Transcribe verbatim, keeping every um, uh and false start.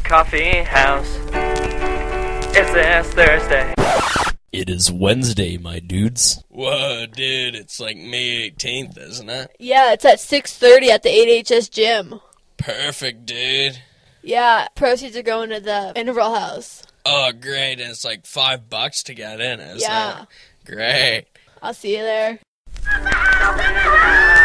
coffee house. It's this Thursday. It is Wednesday, my dudes. Whoa, dude, it's like May eighteenth, isn't it? Yeah, it's at six thirty at the A D H S Gym. Perfect, dude. Yeah, proceeds are going to the Interval House. Oh, great, and it's like five bucks to get in, isn't Yeah. it? Great. I'll see you there.